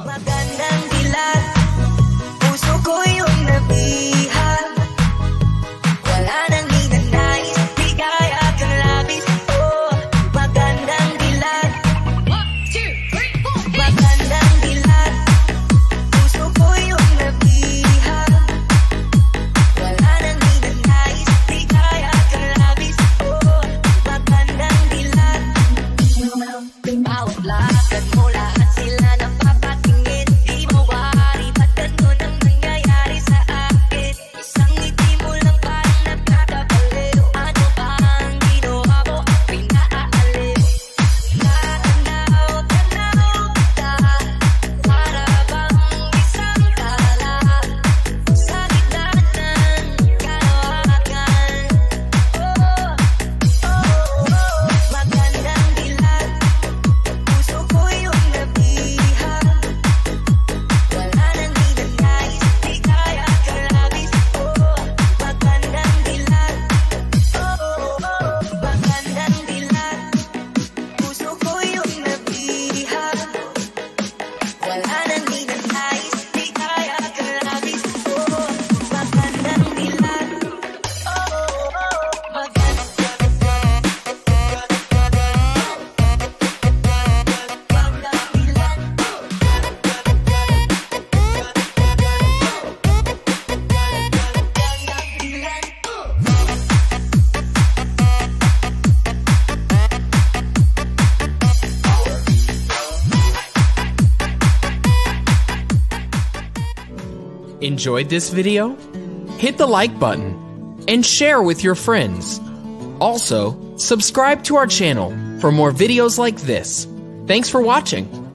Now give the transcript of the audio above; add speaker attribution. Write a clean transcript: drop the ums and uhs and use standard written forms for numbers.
Speaker 1: Magandang dilag, puso ko yung nabihag. Wala nang ninanais, di kaya kang labis. Oh, magandang dilag. 1, 2, 3, 4. Magandang dilag, puso ko yung nabihag. Wala nang ninanais, di kaya kang labis. Oh, magandang dilag. Bawat lakad mo, lahat sila napapatingin. Di mawari, ba't ganun ang nangyayari sa akin? Isang ngiti mo lang parang nagkakabaliw. Ano ba ang ginawa mo? Pinaaliw. Tanaw ka, para bang isang tala sa gitna ng kalawakan. Oh, magandang dilag, puso ko yung nabihag. Wala nang ninanais, di kaya kang labis. Oh, magandang dilag. Magandang dilag, puso ko yung nabihag. Wala nang ninanais, di kaya kang labis. Oh, magandang dilag.
Speaker 2: Enjoyed this video? Hit the like button and share with your friends. Also, subscribe to our channel for more videos like this. Thanks for watching.